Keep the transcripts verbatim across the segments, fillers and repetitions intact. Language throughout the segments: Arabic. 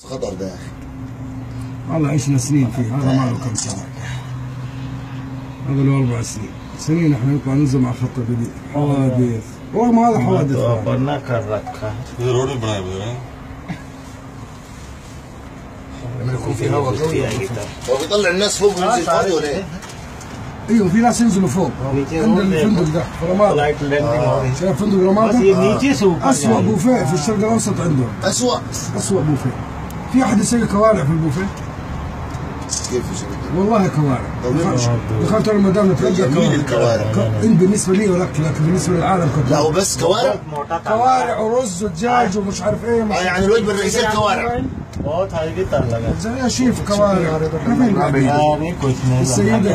خطر ده يا اخي والله عشنا سنين فيه. هذا ما له كم سنه، هذا له اربع سنين سنين احنا نطلع ننزل مع خط جديد حوادث. رغم هذا حوادث بنا कर रखा है रोड भी बनाए हुए हैं لما يكون في هواء قوي هو بيطلع الناس فوق وينزل فاضي ولا ايه؟ ايوه في ناس ينزلوا فوق عند الفندق ده في رمادة. شايف فندق رمادة؟ اسوء بوفيه في الشرق الاوسط عندهم. اسوء اسوء بوفيه. في احد يسوي كوارع في البوفيه؟ كيف يسوي؟ والله كوارع. دخلت انا المدام نتغدى. جميل الكوارع. بالنسبه لي ولك لكن بالنسبه للعالم كله. لا وبس كوارع؟ كوارع ورز ودجاج ومش عارف ايه. اه يعني الوجبه الرئيسيه كوارع. बहुत हाईली तर लगा زي يا شيف كوارع. नहीं कुछ नहीं السيدة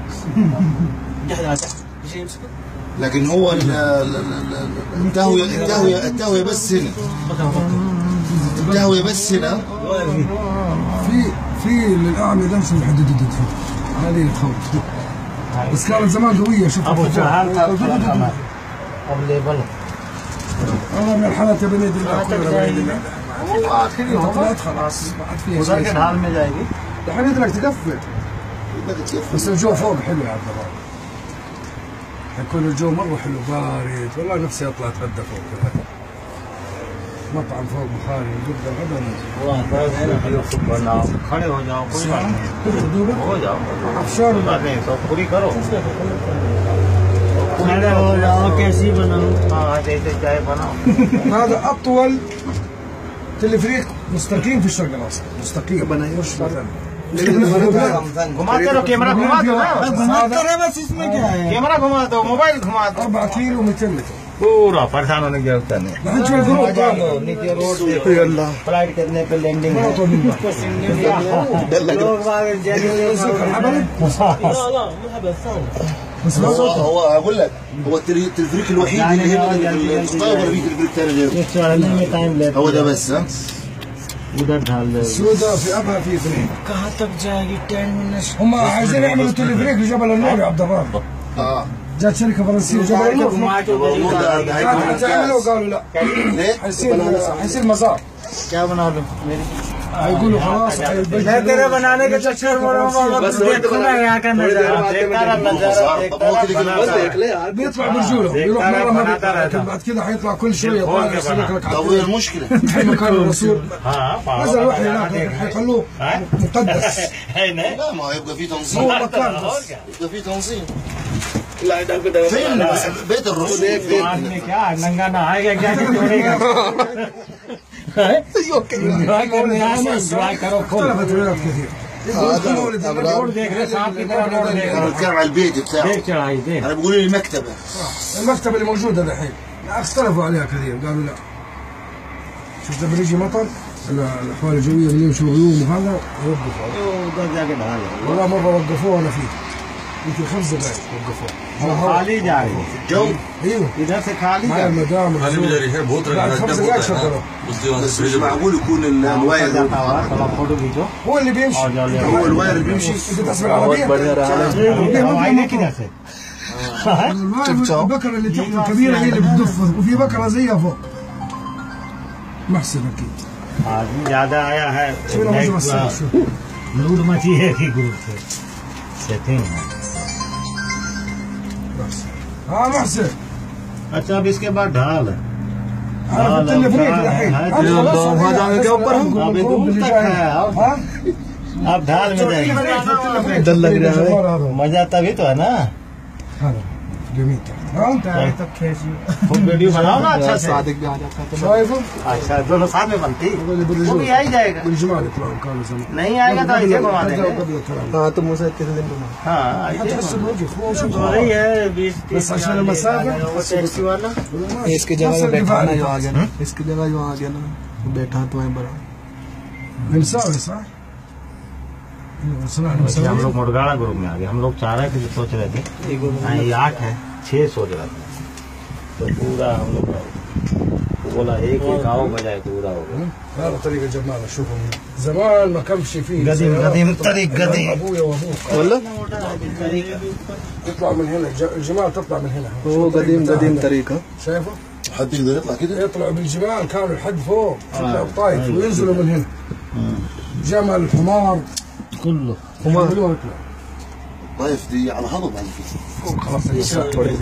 لكن هو التهويه التهويه التهويه بس هنا. التهويه بس هنا. في في للاعمى ده اسمه حدد هذه الخوف. بس كانت زمان قويه. شوف ابو جهال अब लेवल والله من الحالات يا بني الله كلها بني الله. والله اخر يوم طلعت خلاص بعد فيها उधर के ढाल में जाएगी الحين بدك تقفل. بس الجو فوق حلو يا عبد الله. حيكون الجو مره حلو بارد. والله نفسي اطلع اتغدى فوق كذا. مطعم فوق بخاري جدا غدا. वो आता है ना फिर उसको बनाओ खड़े हो जाओ कोई बात नहीं हो जाओ عشان बात नहीं तो पूरी करो खड़े हो जाओ कैसी बनाओ हाँ जैसे चाय बनाओ. هذا اطول تلفريق مستقيم في الشرق الاوسط. مستقيم مش مثلا घुमाते रहो कैमरा घुमा दो घुमाते रहो बस इसमें क्या है कैमरा घुमा दो मोबाइल घुमा दो. أربعة كيلو ومئتين متر पूरा परेशान होने की जरूरत नहीं. नीचे रोड देखो फ्लाइट करने पे लैंडिंग بس هو هو اقول لك هو التلفريك الوحيد اللي هنا الطائره ولا في تلفريك ثاني غيره؟ هو ده بس. ها उधर ढाल दे. السوداء في ابها في اثنين. कहाँ तक जाएगी टेन मिनट्स. هم عايزين يعملوا تلفريك لجبل النور يا عبد الرب. اه جات شركه فرنسيه جبل النور. عملوا قالوا لا ليه؟ حيصير حيصير مزار. क्या बना लो هيقولوا خلاص मैं तेरे बनाने के चक्कर में बस देखो ना यहाँ का नजारा देखता रहा नजारा بيطلع برجوله يروح مره ما بيطلع بعد كده حيطلع كل شويه طالع يسلك لك طب وين المشكله؟ في مكان الرسول نزل وحي هناك حيخلوه مقدس. لا ما يبقى في تنظيم. هو مكان يبقى في تنظيم. فين بس بيت الرسول में क्या नंगा नहाएगा क्या एंजॉय करने आए ना एंजॉय करो اختلفت الرياض كثير. रोड देख रहे सांप की तरह रोड देख انا بتكلم على البيت بتاعه. देख चढ़ाई देख انا بقول لي المكتبه. المكتبه اللي موجوده الحين اختلفوا عليها كثير. قالوا لا شفت لما يجي مطر الاحوال الجويه اللي يمشوا غيوم وهذا يوقفوا. उधर जाके ढाल والله مره وقفوه انا فيه يمكن خمس دقائق وقفوه. खाली जा रही है جو ايوه इधर से खाली مع المدام खाली भी जा रही है बहुत بعد خمس دقائق شغلوه. بس مش معقول يكون الواير थोड़ा फोटो खींचो هو اللي بيمشي. هو الواير اللي بيمشي. انت تحسب العربيه आईने किधर से البكره اللي تحت الكبيره هي اللي بتدف وفي بكره زيها فوق. محسن اكيد आदमी ज्यादा आया है شو लूट मची है कि ग्रुप से सेटिंग है. ها محسن. अच्छा अब इसके बाद ढाल है انا في التلفريك الحين ها अब ढाल में जाएगी डर लग रहा है. मजा तभी तो है ना. هذا جميل. ها तुम वीडियो बनाओ ना अच्छा से شايفه؟ अच्छा दोनों साथ में बनती वो भी आ ही जाएगा. بالجمال يطلعوا كانوا زمان. नहीं आएगा तो ऐसे घुमा देंगे. हाँ तो मुझे कितने दिन घुमा. हाँ تحس بوجهك هو شو वही है बीस बस عشان المسافة. वो टैक्सी वाला इसकी जगह पे बैठा ना जो आ गया ना इसकी जगह जो आ गया ना बैठा तो वहीं बड़ा مساوي صح؟ हम लोग मुडगाड़ा ग्रुप में आ गए. हम लोग चार है कि सोच रहे थे ये आठ है छह सोच रहे थे तो पूरा हम लोग बोला एक एक आओ बजाय पूरा हो गया. هذا طريق الجمال شوفوا زمان ما كان في فيه قديم قديم طريق قديم ابويا وابوك ولا يطلع من هنا الجمال تطلع من هنا. هو قديم قديم طريقة شايفه؟ حد يقدر يطلع كده؟ يطلعوا بالجبال كانوا لحد فوق يطلعوا الطايف وينزلوا من هنا. جمل الحمار كله حمار يطلع. الطايف دي على هضب على فكره. خلاص